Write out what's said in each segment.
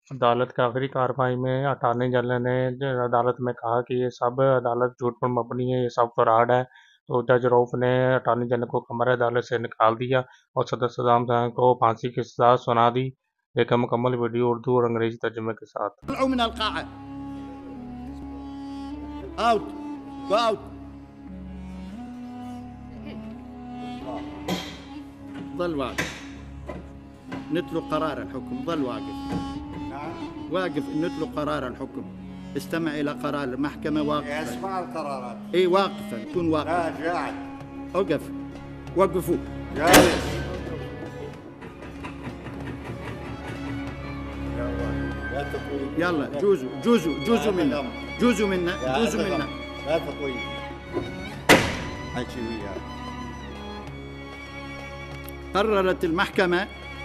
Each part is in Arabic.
अदालत की आखिरी कार्रवाई में अटॉर्नी जनरल ने अदालत में कहा कि ये सब अदालत झूठ पर मबनी है, ये सब फ्रॉड है। तो जज रऊफ ने अटॉर्नी जनरल को कमरे अदालत से निकाल दिया और सदर सद्दाम हुसैन को फांसी की सजा सुना दी। एक मुकम्मल वीडियो उर्दू और अंग्रेजी तर्जुमे के साथ। ظل واقف نتلو قرار الحكم. ظل واقف واقف نتلو قرار الحكم. استمع إلى قرار المحكمة. واقف اسمع القرارات. اي واقفا. كن واقف. لا قاعد. اوقف. وقفوا. جالس. يلا جوزوا منا. جوزوا منا. لا تطوي. حكي وياه. قررت المحكمة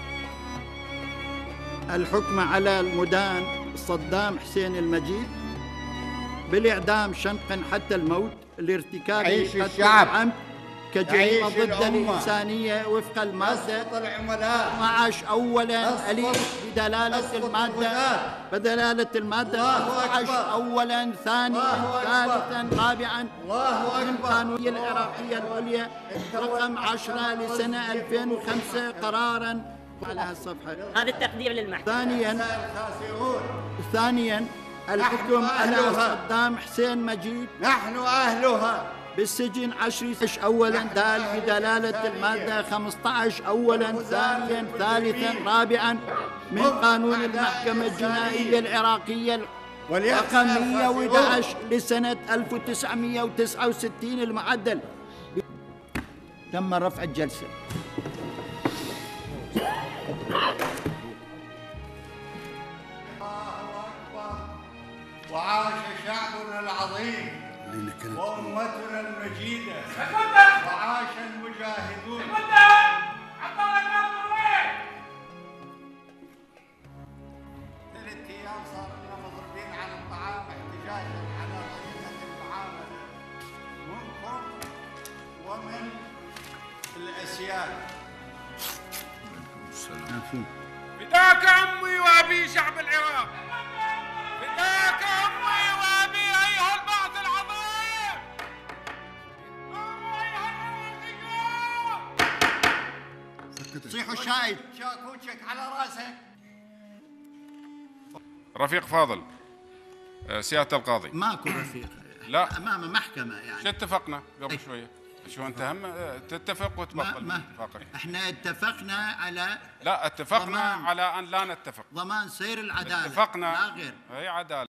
الحكم على المدان صدام حسين المجيد بالإعدام شنقا حتى الموت لارتكاب قتل عمد كجريمة ضد الإنسانية وفق المادة 12 أولا أليف بدلالة المادة 12 أولا ثانيا ثالثا رابعا من قانون العراقية العليا رقم 10 لسنة 2005 قرارا على هالصفحة. هذا التقدير للمحكمة. ثانيا الحكم على صدام حسين مجيد نحن أهلها بالسجن 10 أولا دال بدلالة المادة 15 أولا ثانيا ثالثا رابعا من قانون المحكمة الجنائية العراقية رقم 111 لسنة 1969 المعدل. تم رفع الجلسة. وعاش شعبنا العظيم وأمتنا المجيدة وعاش المجاهدون. 3 أيام صار لنا مضروبين على الطعام احتجاجا على طريقة المعاملة منكم ومن الأسياد. فداك أمي وأبي شعب العراق. فداك أمي وأبي أيها البعث العظيم. صيحوا الشاهد. شاكوشك على راسك. رفيق فاضل، سيادة القاضي. ماكو رفيق. لا أمام محكمة يعني. شو اتفقنا قبل شوية؟ شو انت هم تتفق وتبطل اتفاقك. احنا اتفقنا على لا اتفقنا على ان لا نتفق. ضمان سير العدالة. اتفقنا لا غير. هي عدالة.